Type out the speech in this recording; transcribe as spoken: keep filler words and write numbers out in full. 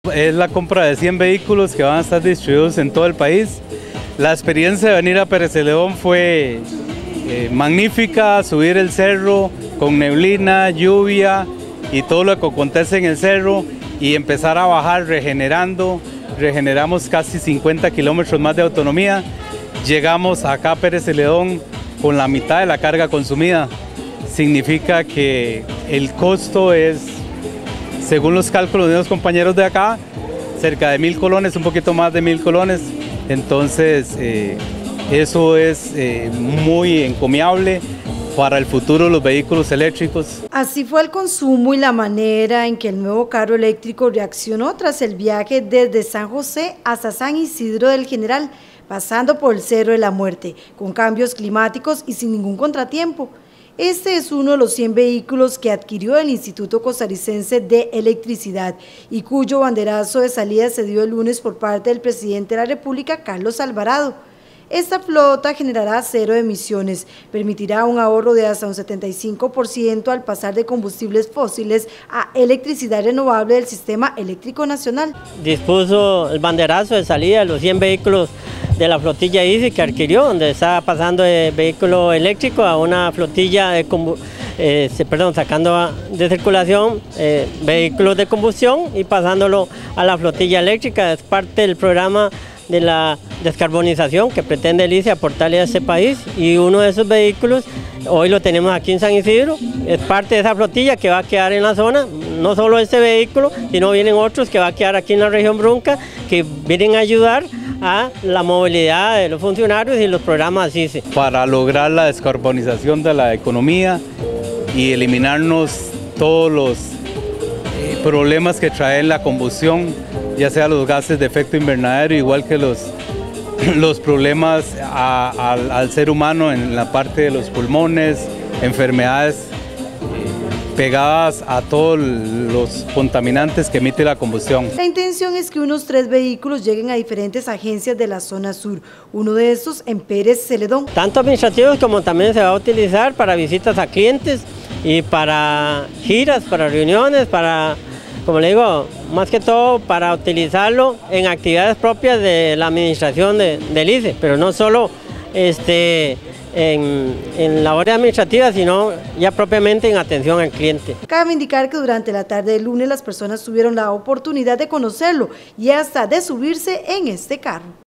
Es la compra de cien vehículos que van a estar distribuidos en todo el país. La experiencia de venir a Pérez Celedón fue eh, magnífica, subir el cerro con neblina, lluvia y todo lo que acontece en el cerro y empezar a bajar regenerando. Regeneramos casi cincuenta kilómetros más de autonomía. Llegamos acá a Pérez Celedón con la mitad de la carga consumida. Significa que el costo es, según los cálculos de los compañeros de acá, cerca de mil colones, un poquito más de mil colones. Entonces, eh, eso es eh, muy encomiable para el futuro de los vehículos eléctricos. Así fue el consumo y la manera en que el nuevo carro eléctrico reaccionó tras el viaje desde San José hasta San Isidro del General, pasando por el Cerro de la Muerte, con cambios climáticos y sin ningún contratiempo. Este es uno de los cien vehículos que adquirió el Instituto Costarricense de Electricidad y cuyo banderazo de salida se dio el lunes por parte del presidente de la República, Carlos Alvarado. Esta flota generará cero emisiones, permitirá un ahorro de hasta un setenta y cinco por ciento al pasar de combustibles fósiles a electricidad renovable del sistema eléctrico nacional. Dispuso el banderazo de salida de los cien vehículos de la flotilla Easy que adquirió, donde está pasando de vehículo eléctrico a una flotilla de eh, perdón, sacando de circulación eh, vehículos de combustión y pasándolo a la flotilla eléctrica. Es parte del programa de la descarbonización que pretende el I C E aportarle a este país, y uno de esos vehículos hoy lo tenemos aquí en San Isidro, es parte de esa flotilla que va a quedar en la zona. No solo este vehículo, sino vienen otros que va a quedar aquí en la región Brunca, que vienen a ayudar a la movilidad de los funcionarios y los programas I C E. Para lograr la descarbonización de la economía y eliminarnos todos los eh, problemas que trae la combustión, ya sea los gases de efecto invernadero, igual que los, los problemas a, a, al ser humano en la parte de los pulmones, enfermedades eh, pegadas a todos los contaminantes que emite la combustión. La intención es que unos tres vehículos lleguen a diferentes agencias de la zona sur, uno de estos en Pérez Celedón. Tanto administrativos como también se va a utilizar para visitas a clientes y para giras, para reuniones, para, como le digo, más que todo para utilizarlo en actividades propias de la administración de, del I C E, pero no solo este, en, en labores administrativas, sino ya propiamente en atención al cliente. Cabe indicar que durante la tarde del lunes las personas tuvieron la oportunidad de conocerlo y hasta de subirse en este carro.